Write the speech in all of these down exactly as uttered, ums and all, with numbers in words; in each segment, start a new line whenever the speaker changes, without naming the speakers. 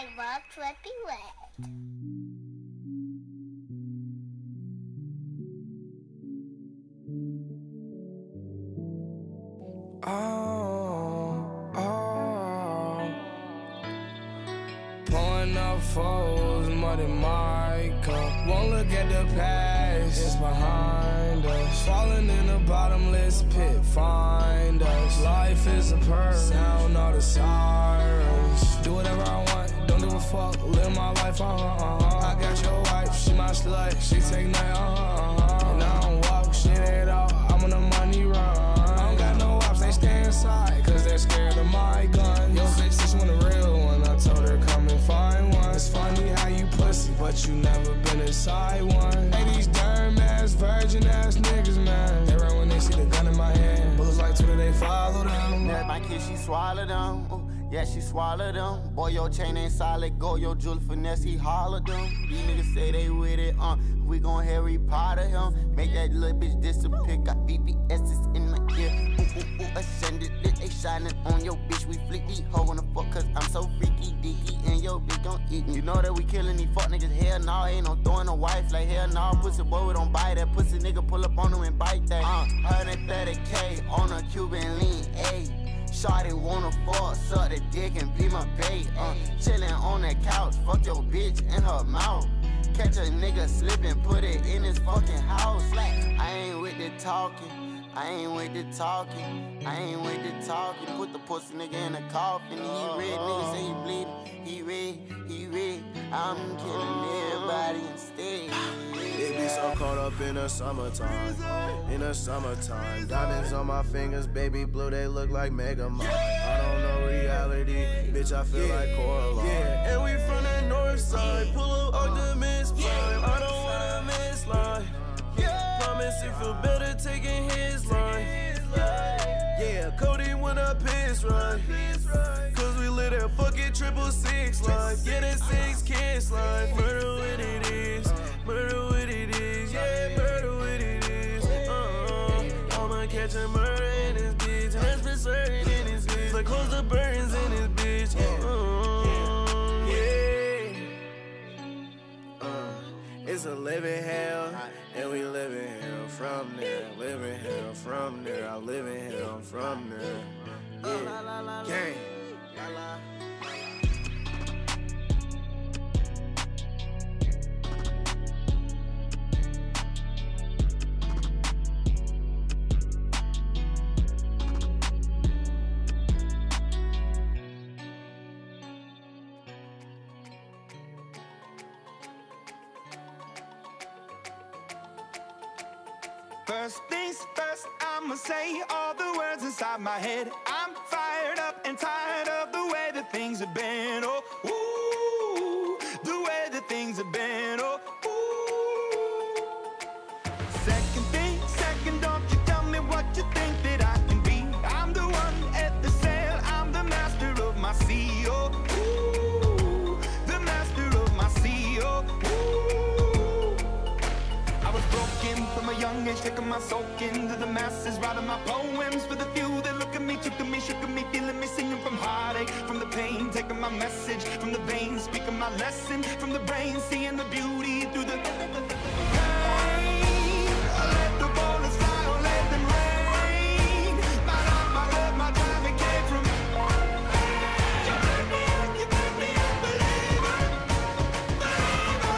love Trippy Red.
Oh, oh. Pouring up foes, mud in my cup. Won't look at the past, it's behind us. Falling in the bottomless pit, find us. Life is a perk, sound all the sirens. Do whatever I want, don't give a fuck, live my life, uh-huh, uh-huh. I got your wife, she my slut, she take night, uh-huh, uh-huh. And I don't walk shit at all, I'm on the money run. I don't got no ops, they stay inside, cause they're scared of my gun. Yo, bitch, this one a real one, I told her come and find one. It's funny how you pussy, but you never been inside one. Hey, these derm ass, virgin ass niggas, man. They run when they see the gun in my hand. Bullets like Twitter, they follow them.
That my kid, she swallowed them. Ooh, yeah, she swallowed them. Boy, your chain ain't solid. Go, your jewel finesse, he hollered them. These niggas say they with it, uh. We gon' Harry Potter him. Make that little bitch disappear. Got V V S's in my ear. Ooh, ooh, ooh, ascended. They shining on your bitch. We flick these hoe in the fuck, cause I'm so freaky dicky. And your bitch gon' eat me. You know that we killing these fuck niggas. Hell nah, ain't no throwing a wife. Like hell nah, pussy boy, we don't buy that. Pussy nigga pull up on him and bite that. Uh, one hundred thirty K on a Cuban lean, ayy. Shawty wanna fuck, suck the dick and be my bait. Uh, chillin' on the couch, fuck your bitch in her mouth. Catch a nigga slippin', put it in his fucking house. I ain't with the talking, I ain't with the talking, I ain't with the talking. Put the pussy nigga in the coffin. He red, nigga say he bleeding. He red, he red. I'm killing everybody instead.
It be so caught up in the summertime, in the summertime. Diamonds on my fingers, baby blue, they look like Mega Man. I don't know reality, bitch, I feel like Coraline. Yeah, and we from the north side, pull up Optimus Prime. I don't wanna miss line. Promise you feel better taking his line. Yeah, Cody when I piss right. Cause we lit that fucking triple six life. Yeah, that six kids life. Murder what it is, murder what it is. Yeah, murder what it is. Uh-uh. I'ma catch a murder in this bitch. Has been certain in this bitch. Like close the burns in this bitch. Uh-uh. Yeah. Uh, it's a living hell, and we living hell from there. Living hell from there. I live in hell from there. Yeah. Gang.
First things first, I'ma say all the words inside my head. I'm fired up and tired of the way that things have been. Oh, ooh, the way that things have been. Oh, ooh. Second thing, second, don't you tell me what you think that I can be. I'm the one at the sail, I'm the master of my sea. Oh, ooh, the master of my sea. Oh, ooh. I was broken from a young age, taking my soul into the masses, writing my poems for the few that look at me, took at me, shook at me, feeling me, singing from heartache, from the pain, taking my message from the veins, speaking my lesson from the brain, seeing the beauty through the pain. Let the bullets fly or let them rain. My love, my love, my time, it came from you turn me up, you turn me up, believer, believer.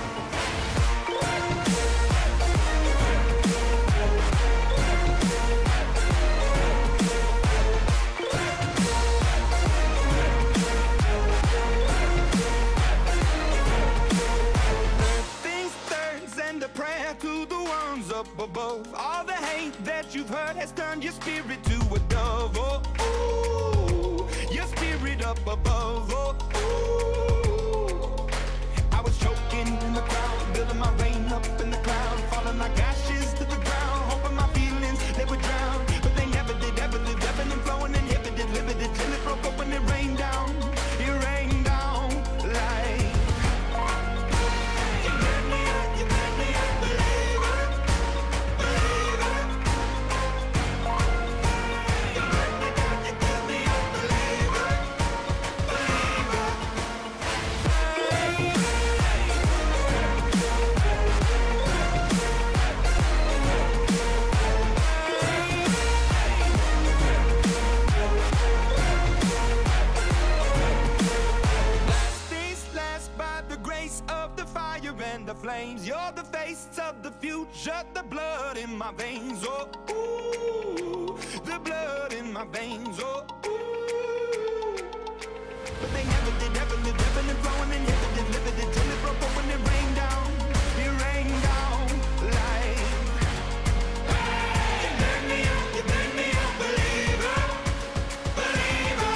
Up above, all the hate that you've heard has turned your spirit to a dove. Oh, ooh, your spirit up above. Oh, ooh. I was choking in the crowd, building my rain up in the cloud, falling like ashes to the ground, hoping my feelings they would drown, but they never did. Ever did, ebbing and flowing, inhibited, limited, till it broke up when it rained down. It rained down like. You made me up, you made me up, believer. taste of the future, the blood in my veins, oh, ooh, the blood in my veins, oh, ooh. But they never did, ever lived, ever lived, flowing and never delivered it till it broke open and rained down, it rained down like. You burn me up, you burn me up, believer, believer.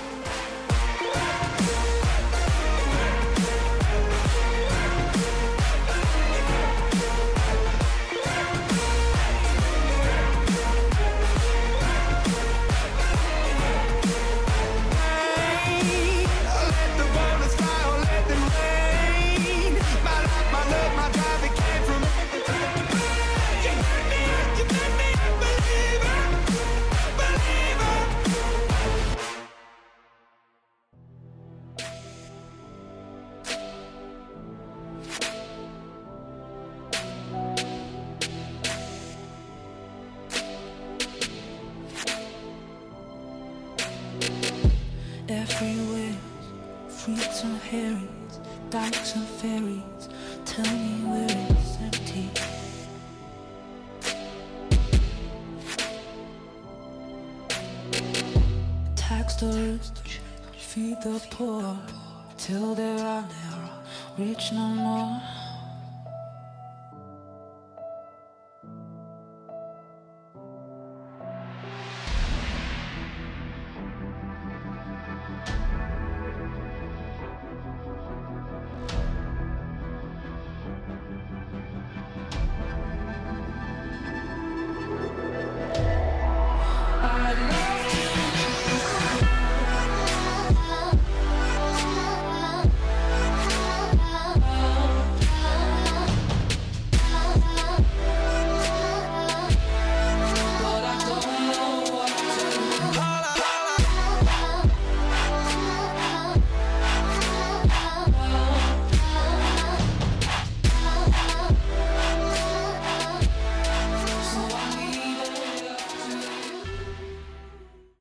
Everywhere, fruits and herrings, dykes and ferries, tell me where it's empty. Tax the rich, feed the poor, till there are never rich no more.